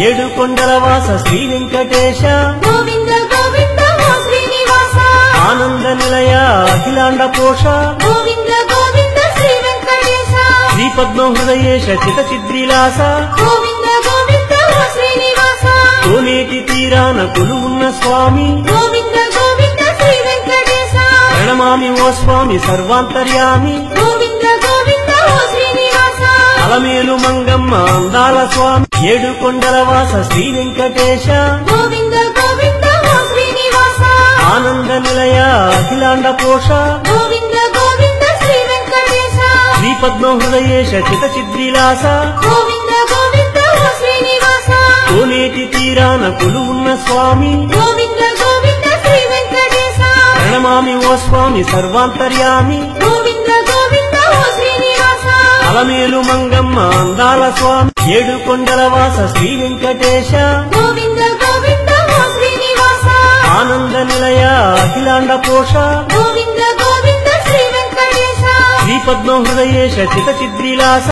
ఏడు కొండల వాస శ్రీ వెంకటేశ గోవింద గోవింద ఓ శ్రీనివాస ఆనంద నిలయ అఖిలాండ పోష గోవింద గోవింద శ్రీ వెంకటేశ శ్రీ పద్మ హృదయేశ చిత చిద్రిలాస గోవింద గోవింద ఓ శ్రీనివాస కోనేటి తీరాన కొలువున్న స్వామి గోవింద గోవింద శ్రీ వెంకటేశ ప్రణమామి ఓ స్వామి సర్వాంతర్యామి గోవింద గోవింద ఓ శ్రీనివాస అలమేలు మంగమ్మ అందాల స్వామి ఏడు కొండల వాస శ్రీ వెంకటేశ గోవింద గోవింద ఓ శ్రీనివాస ఆనంద నిలయ అఖిలాండ పోష గోవింద గోవింద శ్రీ వెంకటేశ శ్రీ పద్మ హృదయేశ చిత చిద్రిలాస గోవింద గోవింద ఓ శ్రీనివాస కోనేటి తీరాన కొలువున్న స్వామి గోవింద గోవింద శ్రీ వెంకటేశ ప్రణమామి ఓ స్వామి సర్వాంతర్యామి గోవింద గోవింద ఓ శ్రీనివాస అలమేలు మంగమ్మ అందాల స్వామి ఏడు కొండల వాస శ్రీ వెంకటేశ గోవింద గోవింద ఓ శ్రీనివాస ఆనంద నిలయ అఖిలాండ పోష గోవింద గోవింద శ్రీ వెంకటేశ శ్రీ పద్మ హృదయేశ చిత చిద్రిలాస